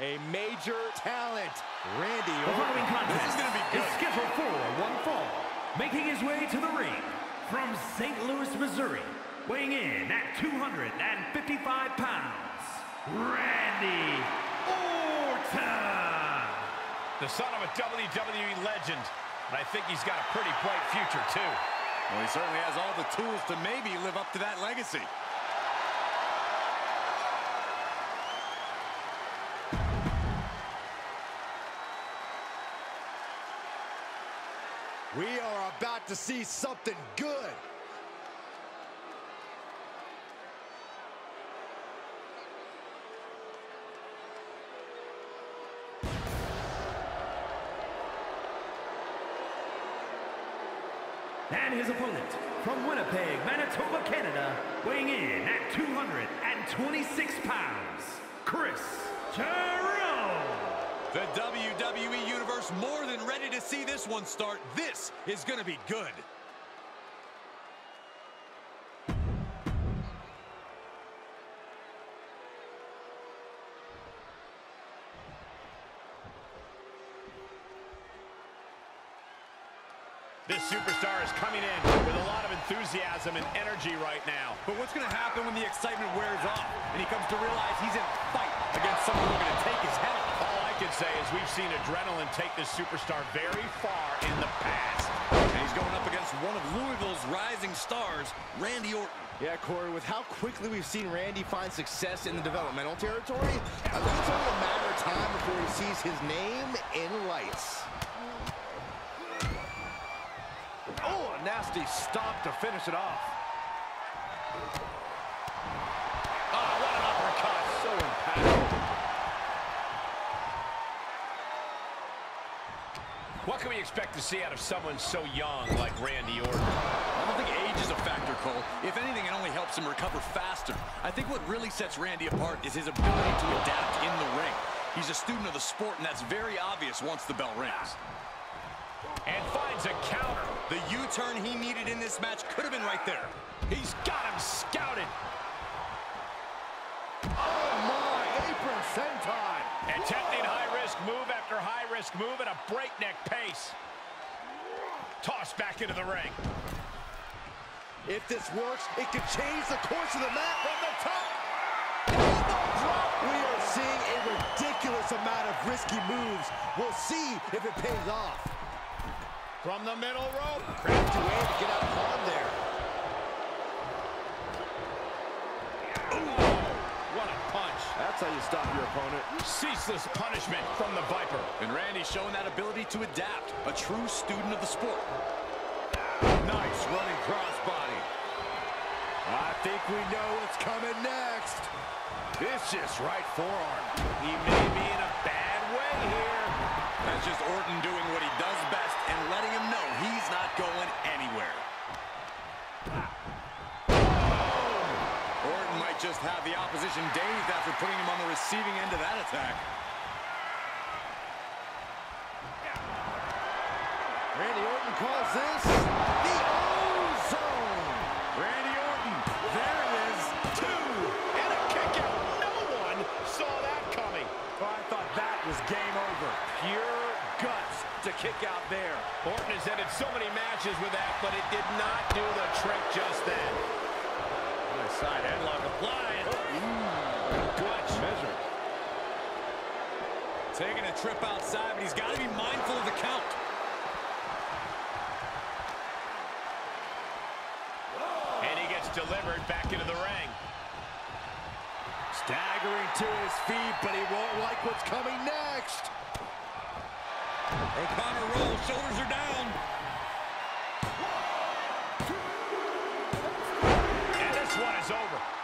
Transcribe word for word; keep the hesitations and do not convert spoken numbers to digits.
A major talent, Randy Orton. The following contest this is going to be good. is scheduled for one fall. Making his way to the ring from Saint Louis, Missouri, weighing in at two hundred fifty-five pounds, Randy Orton. The son of a W W E legend, and I think he's got a pretty bright future, too. Well, he certainly has all the tools to maybe live up to that legacy. We are about to see something good. And his opponent, from Winnipeg, Manitoba, Canada, weighing in at two hundred twenty-six pounds, Chris Jerome. The W W E Universe more than ready to see this one start. This is going to be good. This superstar is coming in with a lot of enthusiasm and energy right now. But what's going to happen when the excitement wears off and he comes to realize he's in a fight against someone who's going to take his head off? All I can say is we've seen adrenaline take this superstar very far in the past. And he's going up against one of Louisville's rising stars, Randy Orton. Yeah, Corey, with how quickly we've seen Randy find success in the developmental territory, I think it's only a matter of time before he sees his name in lights. Oh, a nasty stop to finish it off. Oh, what an uppercut. So impactful. What can we expect to see out of someone so young like Randy Orton? I don't think age is a factor, Cole. If anything, it only helps him recover faster. I think what really sets Randy apart is his ability to adapt in the ring. He's a student of the sport, and that's very obvious once the bell rings. And finds a counter. The U-turn he needed in this match could have been right there. He's got him scouted. Oh, my, apron senton. Attempting high-risk move after high-risk move at a breakneck pace. Tossed back into the ring. If this works, it could change the course of the match From the top. We are seeing a ridiculous amount of risky moves. We'll see if it pays off. From the middle rope. Crafty way to get out of harm there. Ooh, what a punch. That's how you stop your opponent. Ceaseless punishment from the Viper. And Randy's showing that ability to adapt. A true student of the sport. Nice running crossbody. I think we know what's coming next. Vicious right forearm. He may be in a bad way here. That's just Orton doing what he does best and letting him know he's not going anywhere. Orton might just have the opposition dazed after putting him on the receiving end of that attack. Randy Orton calls this the O-Zone. Randy Orton, there it is, two. And a kick out. No one saw that coming. Oh, I thought that was game over. Pure guts to kick out there. Orton has ended so many matches with that, but it did not do the trick just then. Nice side headlock applied. Ooh, good measure. Taking a trip outside, but he's got to be mindful of the count. And he gets delivered back into the ring. Staggering to his feet, but he won't like what's coming next. O'Connor rolls, shoulders are down. And this one is over.